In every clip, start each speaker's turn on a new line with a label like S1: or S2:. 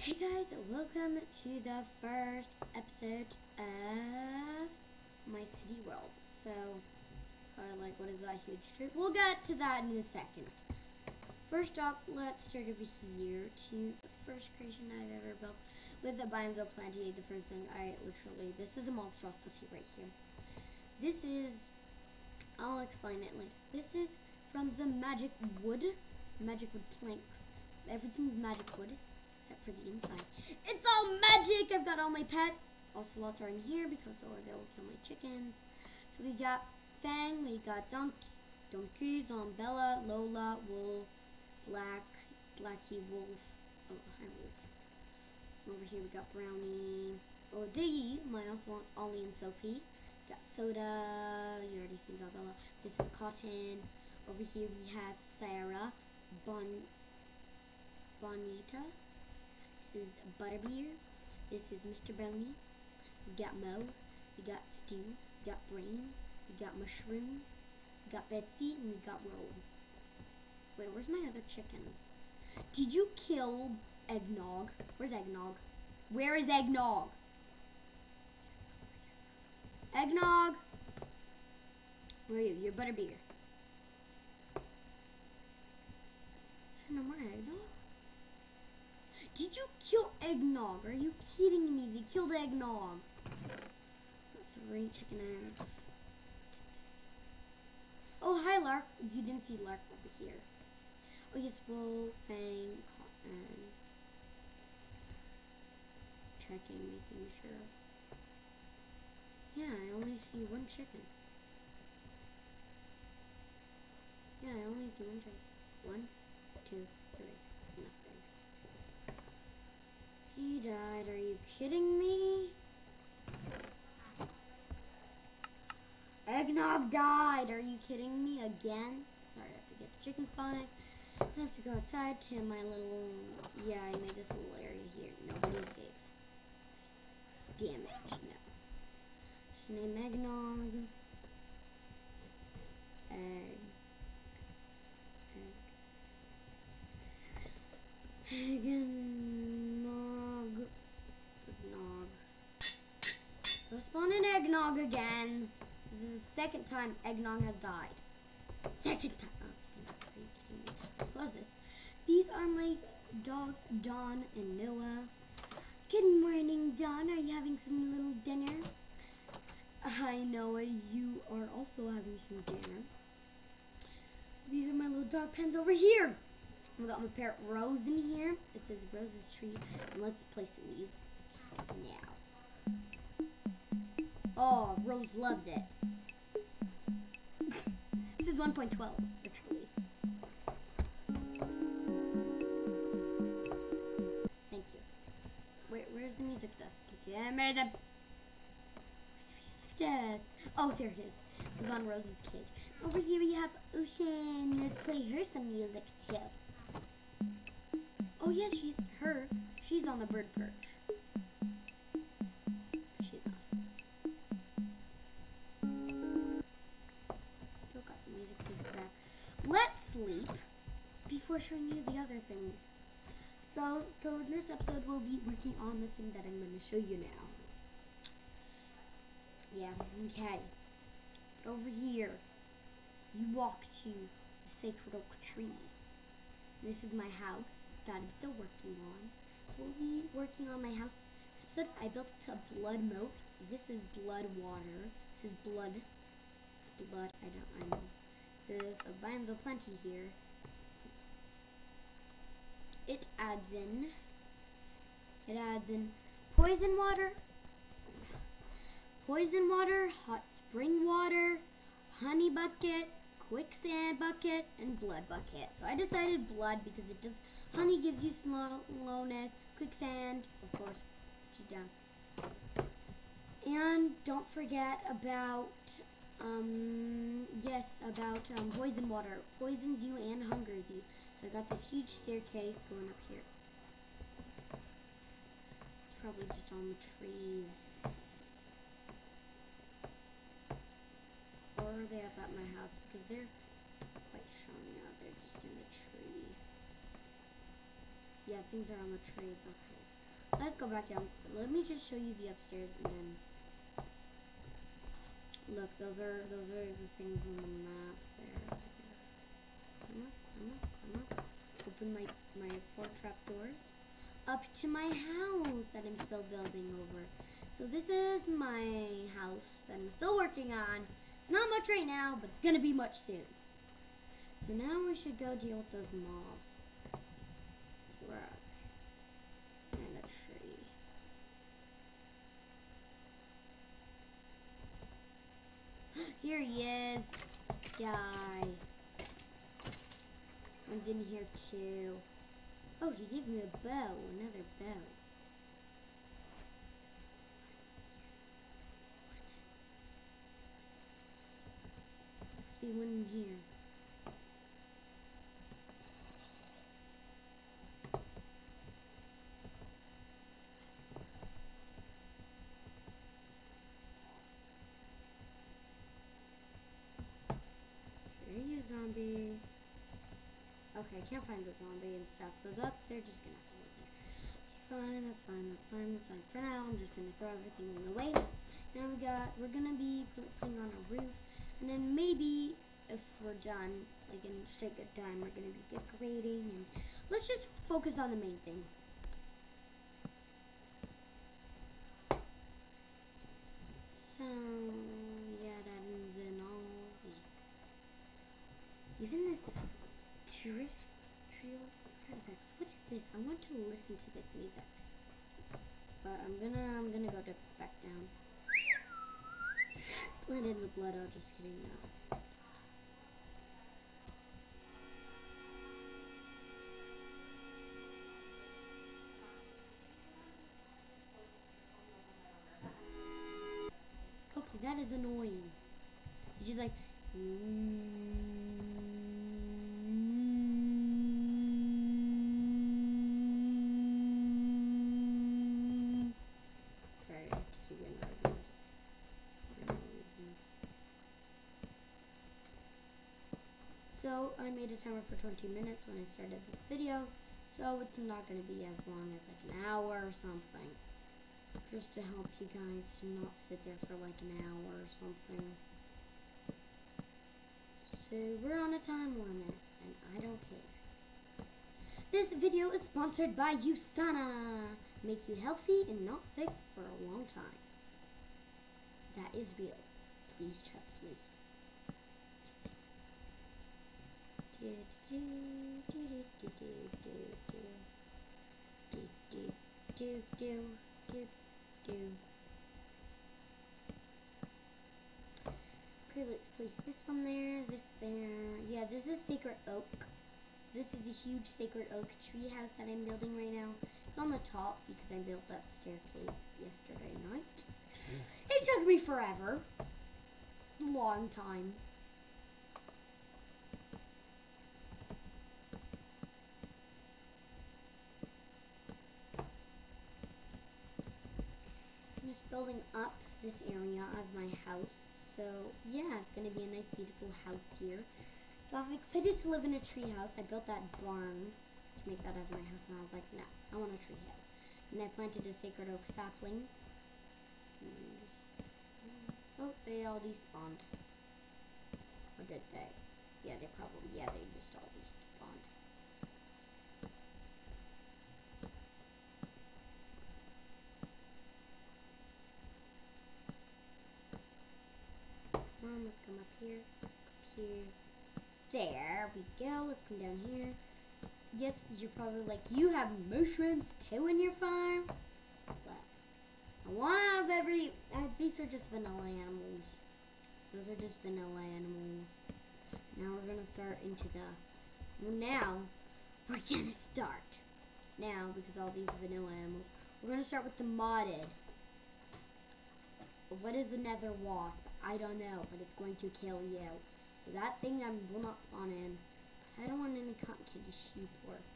S1: Hey guys, welcome to the first episode of my city world. So, what is that huge trip? We'll get to that in a second. First off, let's start over here to the first creation I've ever built with the Biomes Plenty. The first thing this is a monstrosity right here. This is, I'll explain it later. This is from the magic wood planks. Everything's magic wood. Except for the inside. It's all magic! I've got all my pets. Ocelots are in here because they'll kill my chickens. So we got Fang, we got Donkey, Zombella, Lola, Wolf, Blackie, Wolf. Oh, hi Wolf. Over here we got Brownie. Oh, Diggy, my Ocelots, Ollie and Sophie. We got Soda, you already seen Zombella. This is Cotton. Over here we have Sarah, Bonita. This is Butterbeer. This is Mr. Brownie. We got Mo. We got Stu. We got Brain. We got Mushroom. We got Betsy. And we got Roll. Wait, where's my other chicken? Did you kill Eggnog? Where's Eggnog? Where is Eggnog? Eggnog! Where are you? You're Butterbeer. Is there no more Eggnog? Did you kill Eggnog? Are you kidding me? They killed Eggnog. 3 chicken eggs. Oh, hi, Lark. You didn't see Lark over here. Oh, yes, Wolf, Fang, Cotton. Checking, making sure. Yeah, I only see 1 chicken. Yeah, I only see 1 chicken. 1, 2, 3. Nothing. He died. Are you kidding me? Eggnog died. Are you kidding me again? Sorry, I have to get the chicken spawning. I have to go outside to my little... Yeah, I made this little area here. Nobody's safe. It's damaged. No. Just name Eggnog. Go spawn an Eggnog again. This is the second time Eggnog has died. Second time. Oh, close this. These are my dogs, Dawn and Noah. Good morning, Dawn. Are you having some little dinner? Hi, Noah. You are also having some dinner. So these are my little dog pens over here. We got my parrot Rose in here. It says Rose's tree. And let's play some music now. Oh, Rose loves it. This is 1.12, actually. Thank you. Where's the music desk? Yeah, where's the music desk? Oh, there it is. It was on Rose's cage. Over here we have Ocean. Let's play her some music too. Oh yes, she's on the bird perch. She's not. Still got the music just back. Let's sleep before showing you the other thing. So in this episode we'll be working on the thing that I'm going to show you now. Yeah, okay. Over here, you walk to the Sacred Oak Tree. This is my house that I'm still working on. So we'll be working on my house. This episode I built a blood moat. This is blood water. This is blood. It's blood. I know. There's a Biomes Plenty here. It adds in poison water, hot spring water, honey bucket, quicksand bucket, and blood bucket. So I decided blood because it does. Honey gives you slowness. Quicksand, of course, she's down. And don't forget about poison water. Poisons you and hungers you. So I got this huge staircase going up here. It's probably just on the trees. Or are they up at my house? Because they're quite showing out. They're just in the tree. Yeah, things are on the trees. Okay. let's go back down. Let me just show you the upstairs and then look, those are the things on the map there. Come on. Open my 4 trapdoors up to my house that I'm still building over. So this is my house that I'm still working on. It's not much right now, but it's gonna be much soon. So now we should go deal with those mobs. Rock and a tree. Here he is. Die. One's in here too. Oh, he gave me a bow. Another bow. Must be one in here. Here you, zombie. Okay, can't find the zombie and stuff, so they're just gonna have to live there. Okay, fine, that's fine. For now, I'm just gonna throw everything away. Now we're gonna be putting on a roof, and then maybe if we're done, like in straight good time, we're gonna be decorating, and let's just focus on the main thing. So yeah, that ends in all these. Even this terrestrial paradox. What is this? I want to listen to this music, but I'm gonna go back down. Blend in the blood. I'm just kidding now. Okay, that is annoying. It's just like. So I made a timer for 20 minutes when I started this video, so it's not going to be as long as like an hour or something, just to help you guys to not sit there for like an hour or something. So we're on a time limit, and I don't care. This video is sponsored by USANA. Make you healthy and not sick for a long time. That is real. Please trust me. Okay, let's place this one there, this there. Yeah, this is Sacred Oak. This is a huge Sacred Oak tree house that I'm building right now. It's on the top because I built that staircase yesterday night. It took me forever. Long time. I'm just building up this area as my house. So yeah, it's gonna be a nice beautiful house here. So I'm excited to live in a tree house. I built that barn to make that as my house, and I was like, no, I want a tree house. And I planted a Sacred Oak sapling. Oh, they all despawned. Or did they? Yeah, they just all despawned. Let's come up here, There we go. Let's come down here. Yes, you're probably like, you have mushrooms too in your farm? But I want to have these are just vanilla animals. Those are just vanilla animals. Now we're going to start into now because all these vanilla animals, we're going to start with the modded. What is a nether wasp? I don't know, but it's going to kill you. So that thing will not spawn in. I don't want any cotton candy sheep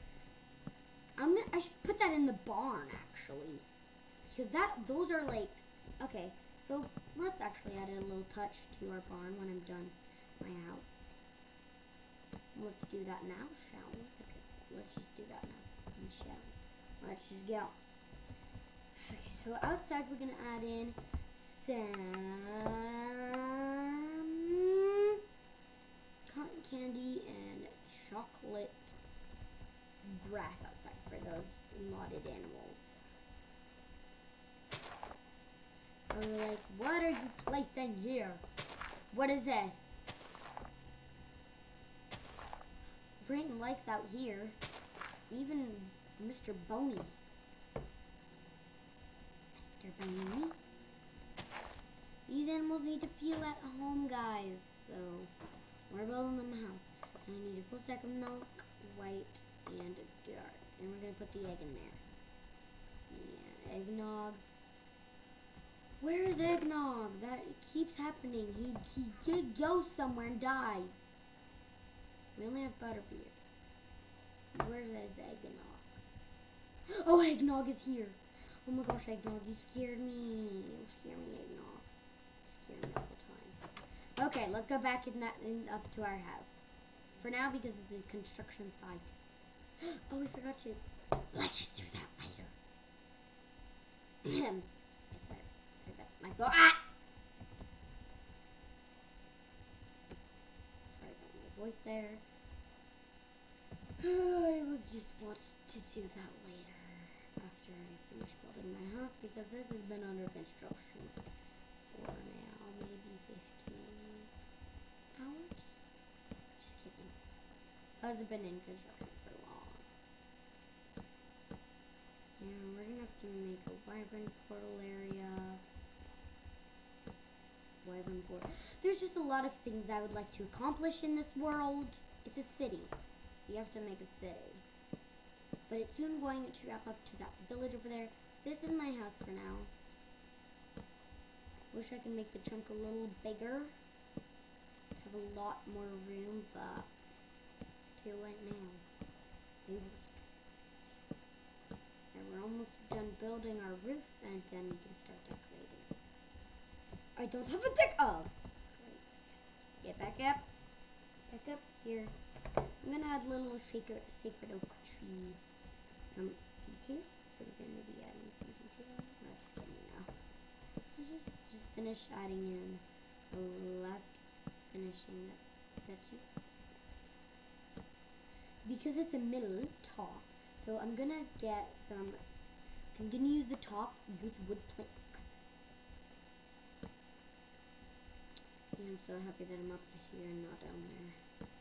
S1: I should put that in the barn actually. Because those are like, okay, so let's actually add a little touch to our barn when I'm done my house. Let's do that now, shall we? Okay, let's just do that now. Let's just go. So outside we're gonna add in some cotton candy and chocolate grass outside for those modded animals. We're like, what are you placing here? What is this? Brayton likes out here. Even Mr. Boney. Mr. Boney. These animals need to feel at home, guys. So, we're building them a house. And I need a full stack of milk, white, and dark. And we're going to put the egg in there. Yeah, eggnog. Where is eggnog? That keeps happening. He goes somewhere and dies. We only have butterbeer. Where is eggnog? Oh, eggnog is here. Oh my gosh, eggnog, you scared me. You scared me, eggnog. You scare me all the time. Okay, let's go back up to our house. For now, because of the construction site. Oh, we forgot to. Let's just do that later. My God. Ah! Sorry about my voice there. I was just wanting to do that later after I finish building my house because this has been under construction for now maybe 15 hours. Just kidding. It hasn't been in construction for long. Yeah, we're gonna have to make a wyvern portal area. There's just a lot of things I would like to accomplish in this world. It's a city. You have to make a city. But it's soon going to wrap up to that village over there. This is my house for now. Wish I could make the chunk a little bigger. Have a lot more room, but it's too late now. And we're almost done building our roof, and then we can start decorating. I don't have a deck. Oh, great. Get back up. Back up here. I'm gonna add a little sacred oak tree. Some detail. So we're gonna be adding some detail. No, just kidding now. Let's just finish adding in the last finishing that because it's a middle top. So I'm gonna get some. I'm gonna use the top with wood planks. I'm so happy that I'm up here and not down there.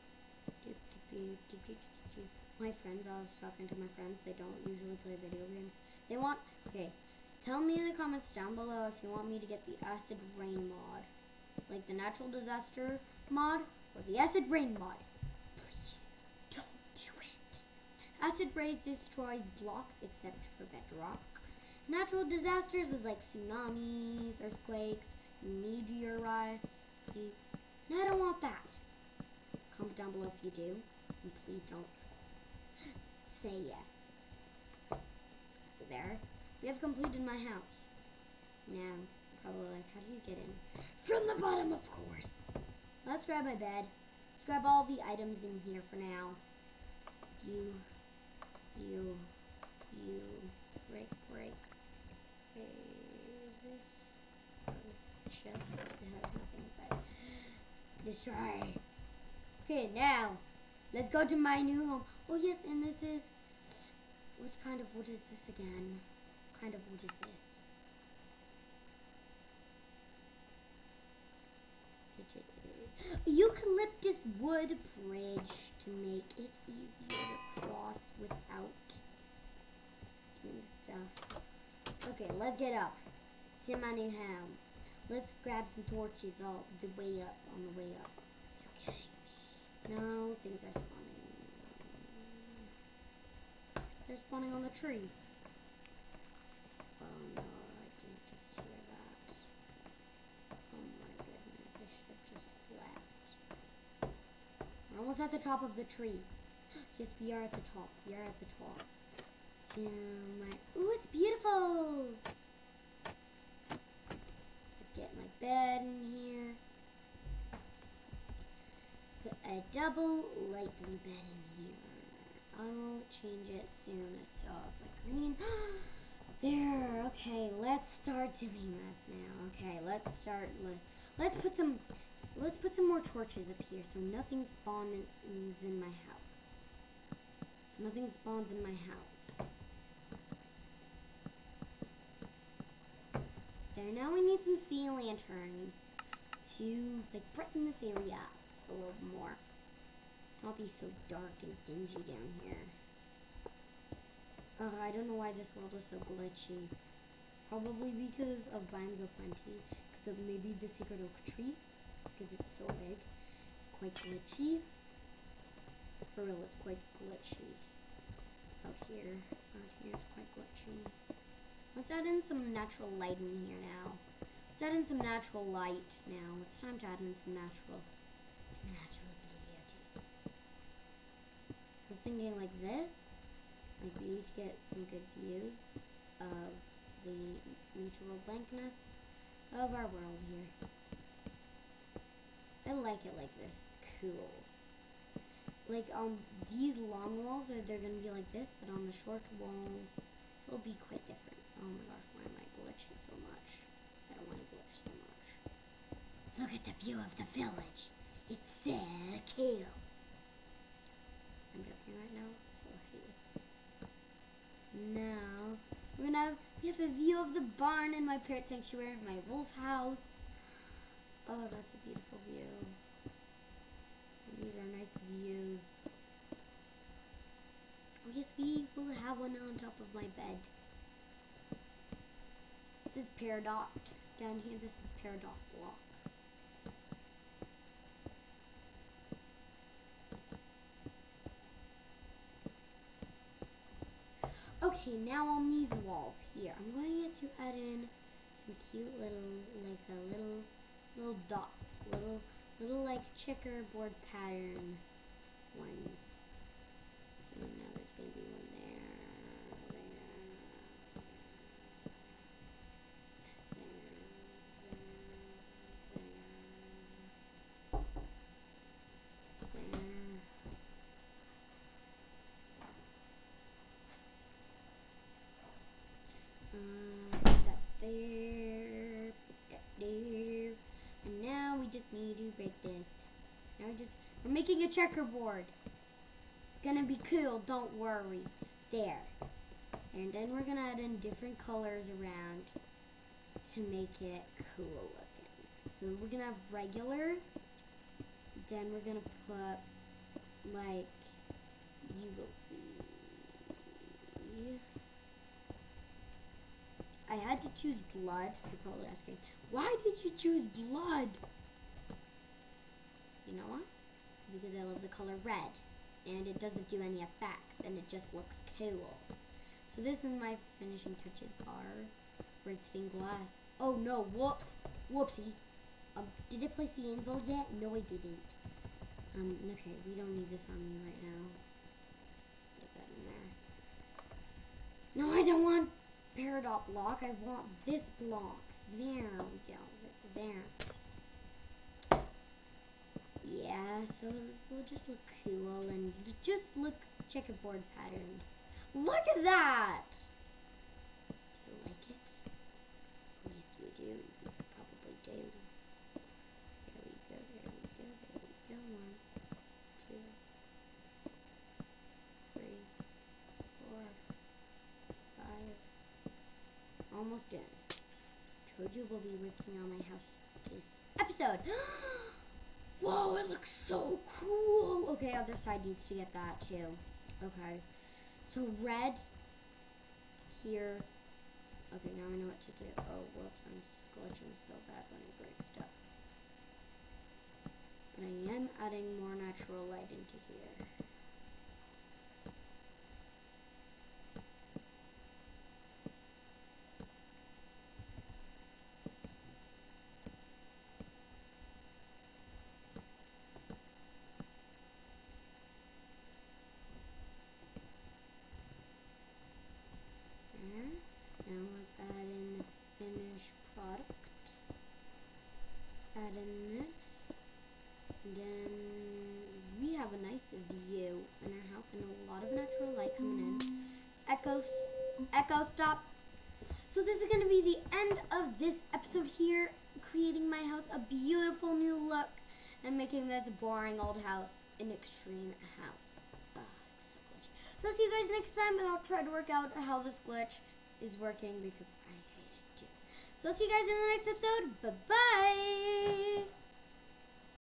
S1: My friends, I was talking to my friends, they don't usually play video games. They want, okay, tell me in the comments down below if you want me to get the acid rain mod. Like the natural disaster mod or the acid rain mod. Please, don't do it. Acid rain destroys blocks except for bedrock. Natural disasters is like tsunamis, earthquakes, meteorites. No, I don't want that. Comment down below if you do. And please don't say yes. So there. We have completed my house. Now, probably like, how do you get in? From the bottom, of course. Let's grab my bed. Let's grab all the items in here for now. You, break. Chest that has nothing inside. Destroy. Okay, now let's go to my new home. Oh yes, and this is what kind of wood is this again? What kind of wood is this? Eucalyptus wood bridge to make it easier to cross without doing stuff. Okay, let's get up. See my new home. Let's grab some torches all the way up, on the way up. You're kidding me. No, things are spawning. They're spawning on the tree. Oh no, I didn't just hear that. Oh my goodness, I should have just slept. We're almost at the top of the tree. Yes, we are at the top. We are at the top. Ooh, it's beautiful! Get my bed in here. Put a double light blue bed in here. I'll change it soon. It's like green. There. Okay, let's start doing this now. Okay, let's start. Let's put some. Let's put some more torches up here so nothing spawns in my house. Nothing spawns in my house. There. Now we need some sea lanterns to like brighten this area up a little more. Not be so dark and dingy down here. I don't know why this world is so glitchy. Probably because of Biomes of Plenty. Because of maybe the Secret Oak Tree. Because it's so big. It's quite glitchy. For real, it's quite glitchy. Out here. Out here, it's quite glitchy. Let's add in some natural light in here now. Let's add in some natural light now. It's time to add in some natural beauty. I was thinking like this. Like we need to get some good views of the natural blankness of our world here. I like it like this. It's cool. Like these long walls they're gonna be like this, but on the short walls it'll be quite different. Oh my gosh, why am I glitching so much? I don't want to glitch so much. Look at the view of the village. It's so cool. I'm joking right now. Now we have a view of the barn in my parrot sanctuary, my wolf house. Oh, that's a beautiful view. These are nice views. Oh yes, we will have one on top of my bed. This is Peridot. Down here, this is Peridot block. Okay, now on these walls here, I'm going to add in some cute little dots, little like checkerboard pattern ones. So now there's gonna be one there. And now we just need to break this. Now we're making a checkerboard. It's gonna be cool, don't worry. There. And then we're gonna add in different colors around to make it cool looking. So we're gonna have regular. Then we're gonna put like, you will see. I had to choose blood. You're probably asking, why did you choose blood? You know what? Because I love the color red. And it doesn't do any effect. And it just looks cool. So this is my finishing touches are red stained glass. Oh no, whoops. Whoopsie. Did I place the anvil yet? No, I didn't. Okay, we don't need this on me right now. Get that in there. No, I don't want Peridot block. I want this block. There we go. There. Yeah, so we'll just look cool and just look checkerboard pattern. Look at that! Do you like it? Yes, you do. You probably do. There we go, there we go, there we go. 1, 2, 3, 4, 5. Almost done. Told you we'll be working on my house this episode. Whoa, it looks so cool. Okay, other side needs to get that too. Okay. So red here. Okay, now I know what to do. Oh, whoops, I'm glitching so bad when I break stuff. But I am adding more natural light into here. Now let's add in the finished product. Add in this. And then we have a nice view in our house and a lot of natural light coming in. Echo, stop. So this is going to be the end of this episode here, creating my house a beautiful new look and making this boring old house an extreme house. So I'll see you guys next time, and I'll try to work out how this glitch is working because I hate it too. So I'll see you guys in the next episode. Bye-bye!